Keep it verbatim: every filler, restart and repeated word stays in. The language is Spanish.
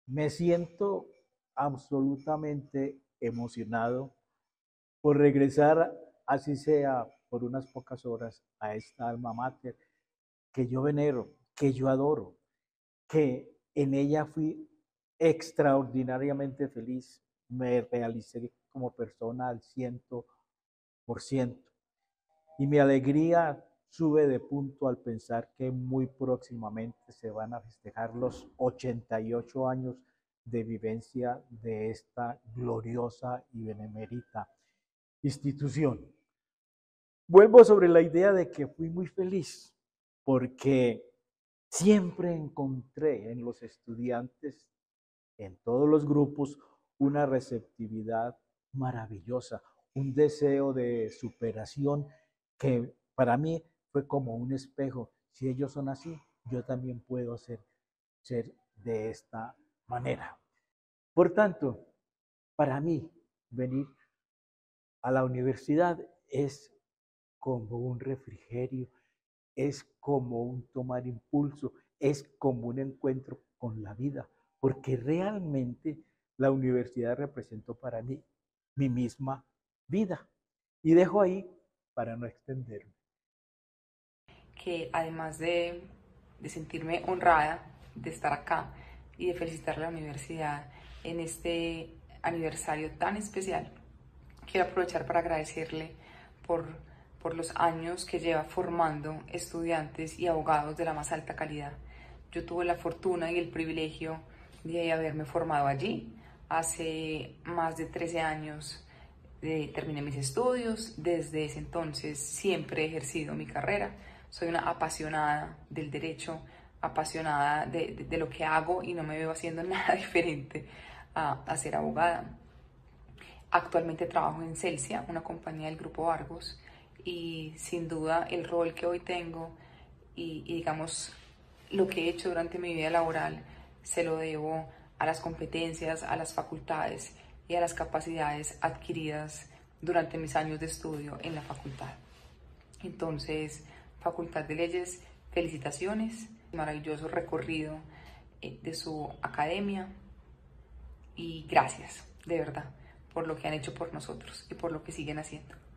Me siento absolutamente emocionado por regresar, así sea por unas pocas horas, a esta alma mater que yo venero, que yo adoro, que en ella fui extraordinariamente feliz, me realicé como persona al ciento por ciento. Y mi alegría sube de punto al pensar que muy próximamente se van a festejar los ochenta y ocho años de vivencia de esta gloriosa y benemérita institución. Vuelvo sobre la idea de que fui muy feliz porque siempre encontré en los estudiantes, en todos los grupos, una receptividad maravillosa, un deseo de superación que para mí fue como un espejo. Si ellos son así, yo también puedo ser, ser de esta manera. Por tanto, para mí, venir a la universidad es como un refrigerio, es como un tomar impulso, es como un encuentro con la vida, porque realmente la universidad representó para mí mi misma vida. Y dejo ahí para no extenderme. Que además de, de sentirme honrada de estar acá y de felicitar a la universidad en este aniversario tan especial, quiero aprovechar para agradecerle por, por los años que lleva formando estudiantes y abogados de la más alta calidad. Yo tuve la fortuna y el privilegio de haberme formado allí. Hace más de trece años eh, terminé mis estudios. Desde ese entonces siempre he ejercido mi carrera. Soy una apasionada del derecho, apasionada de, de, de lo que hago y no me veo haciendo nada diferente a, a ser abogada. Actualmente trabajo en Celsia, una compañía del Grupo Argos, y sin duda el rol que hoy tengo y, y digamos lo que he hecho durante mi vida laboral se lo debo a las competencias, a las facultades y a las capacidades adquiridas durante mis años de estudio en la facultad. Entonces, Facultad de Leyes, felicitaciones, maravilloso recorrido eh, de su academia y gracias, de verdad, por lo que han hecho por nosotros y por lo que siguen haciendo.